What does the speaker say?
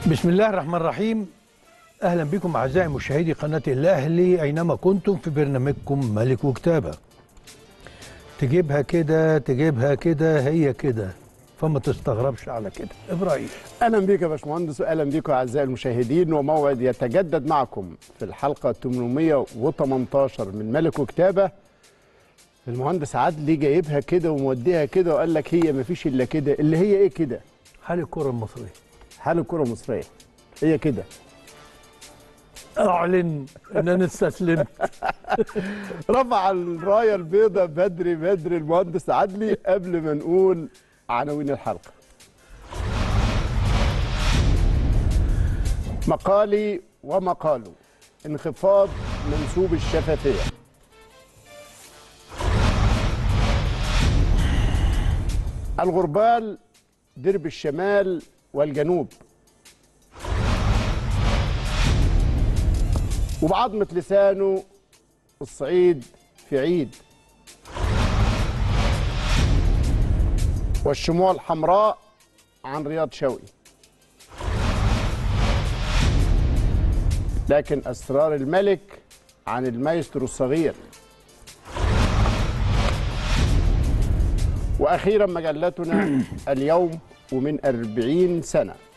بسم الله الرحمن الرحيم. أهلا بكم أعزائي مشاهدي قناة الأهلي أينما كنتم في برنامجكم ملك وكتابة. تجيبها كده تجيبها كده هي كده، فما تستغربش على كده. إبراهيم، اهلا بيك يا باشمهندس واهلا بيكم اعزائي المشاهدين، وموعد يتجدد معكم في الحلقه 818 من ملك وكتابه. المهندس عدلي جايبها كده وموديها كده وقال لك هي مفيش الا كده، اللي هي ايه كده؟ حال الكرة المصرية. حال الكره المصريه هي كده. أعلن إن أنا استسلمت. رفع الرايه البيضاء بدري بدري المهندس عدلي. قبل ما نقول عناوين الحلقه، مقالي ومقاله: انخفاض منسوب الشفافيه. الغربال درب الشمال والجنوب، وبعظمة لسانه الصعيد في عيد، والشموع الحمراء عن رياض شوقي. لكن أسرار الملك عن المايسترو الصغير. وأخيرا مجلتنا اليوم ومن 40 سنة.